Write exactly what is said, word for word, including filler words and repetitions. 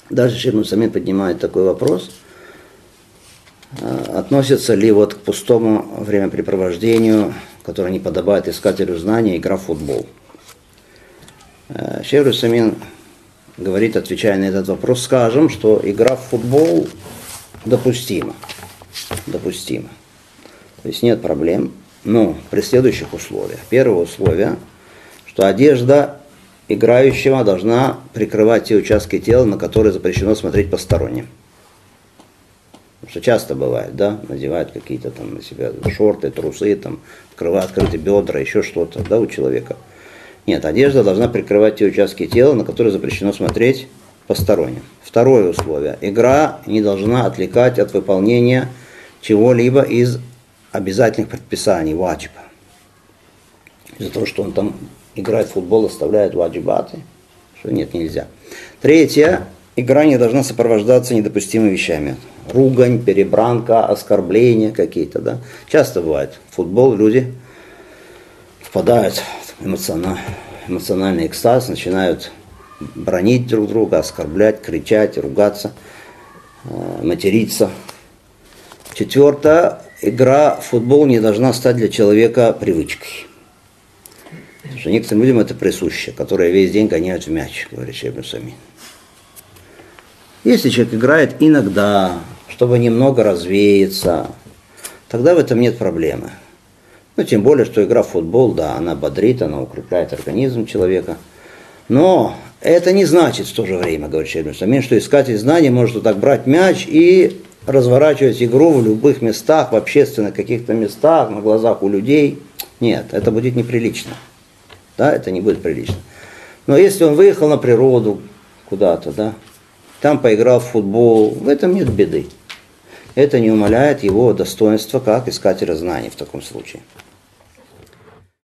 Даже Шейх Усаймин поднимает такой вопрос, относится ли вот к пустому времяпрепровождению, которое не подобает искателю знаний, игра в футбол. Шейх Усаймин говорит, отвечая на этот вопрос, скажем, что игра в футбол допустима. Допустима. То есть нет проблем, но при следующих условиях. Первое условие, что одежда играющего должна прикрывать те участки тела, на которые запрещено смотреть посторонним. Потому что часто бывает, да, надевают какие-то там на себя шорты, трусы, там, открывают открытые бедра, еще что-то, да, у человека. Нет, одежда должна прикрывать те участки тела, на которые запрещено смотреть посторонним. Второе условие. Игра не должна отвлекать от выполнения чего-либо из обязательных предписаний, ваджиба. Из-за того, что он там играет в футбол, оставляет ваджибаты, что нет, нельзя. Третье. Игра не должна сопровождаться недопустимыми вещами. Ругань, перебранка, оскорбления какие-то, да. Часто бывает. В футбол люди впадают в эмоциональный, эмоциональный экстаз, начинают бранить друг друга, оскорблять, кричать, ругаться, материться. Четвертое. Игра в футбол не должна стать для человека привычкой. Потому что некоторым людям это присуще, которые весь день гоняют в мяч, говорит Шейх Усаймин. Если человек играет иногда, чтобы немного развеяться, тогда в этом нет проблемы. Ну, тем более, что игра в футбол, да, она бодрит, она укрепляет организм человека. Но это не значит в то же время, говорит Шейх Усаймин, что искатель знаний может вот так брать мяч и разворачивать игру в любых местах, в общественных каких-то местах, на глазах у людей. Нет, это будет неприлично. Да, это не будет прилично. Но если он выехал на природу куда-то, да, там поиграл в футбол, в этом нет беды. Это не умаляет его достоинства как искателя знаний в таком случае.